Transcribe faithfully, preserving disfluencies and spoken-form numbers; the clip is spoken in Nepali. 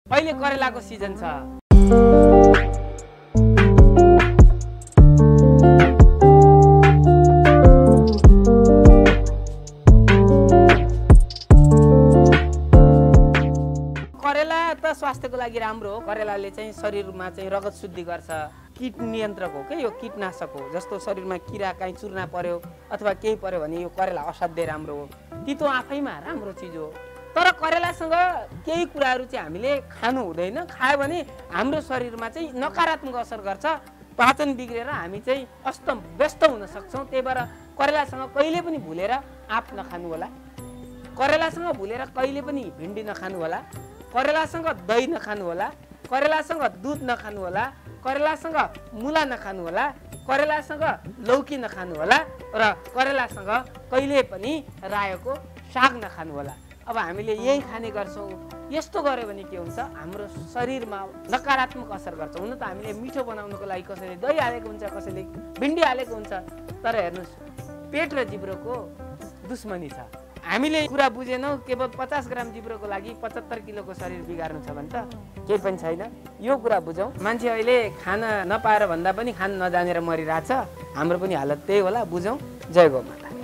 अहिले करेलाको सिजन छ। करेला त स्वास्थ्यको लागि राम्रो हो। करेलाले चाहिँ शरीरमा चाहिँ रगत शुद्धि गर्छ, कीट नियन्त्रक हो के, यो कीटनाशक हो। जस्तो शरीरमा किरा काहीँ चुर्ना पर्यो अथवा केही पर्यो भने यो करेला असाध्यै राम्रो हो। तितो आफैमा राम्रो चिज हो, तर करेलासँग केही कुराहरू चाहिँ हामीले खानु हुँदैन। खायो भने हाम्रो शरीरमा चाहिँ नकारात्मक असर गर्छ, पाचन बिग्रेर हामी चाहिँ अस्त व्यस्त हुन सक्छौँ। त्यही भएर करेलासँग कहिले पनि भुलेर आँप नखानु होला, करेलासँग भुलेर कहिले पनि भिन्डी नखानु होला, करेलासँग दही नखानु होला, करेलासँग दुध नखानु होला, करेलासँग मुला नखानु होला, करेलासँग लौकी नखानु होला र करेलासँग कहिले पनि रायोको साग नखानु होला। अब हामीले यही खाने गर्छौँ। यस्तो गर्यो भने के हुन्छ, हाम्रो शरीरमा नकारात्मक असर गर्छ। हुन त हामीले मिठो बनाउनको लागि कसैले दही हालेको हुन्छ, कसैले भिन्डी हालेको हुन्छ, तर हेर्नुहोस् पेट र जिब्रोको दुश्मनी छ। हामीले कुरा बुझेनौँ, केवल पचास ग्राम जिब्रोको लागि पचहत्तर किलोको शरीर बिगार्नु छ भने त केही पनि छैन। यो कुरा बुझौँ। मान्छे अहिले खाना नपाएर भन्दा पनि खान नजानेर मरिरहेछ। हाम्रो पनि हालत त्यही होला, बुझौँ। जय गौ माता।